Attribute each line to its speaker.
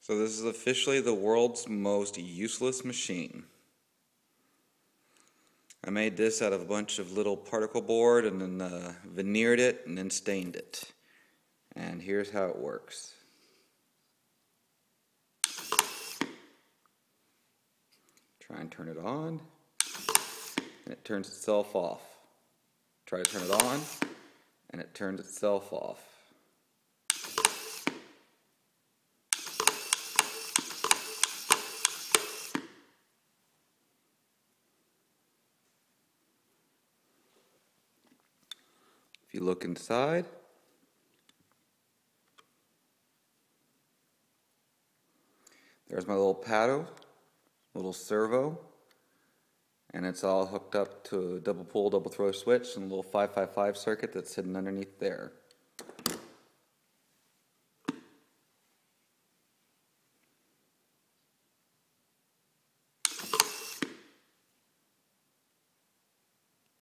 Speaker 1: So this is officially the world's most useless machine. I made this out of a bunch of little particle board and then veneered it and then stained it. And here's how it works. Try and turn it on, and it turns itself off. Try to turn it on, and it turns itself off. If you look inside, there's my little paddle, little servo, and it's all hooked up to a double pull, double throw switch and a little 555 circuit that's hidden underneath there.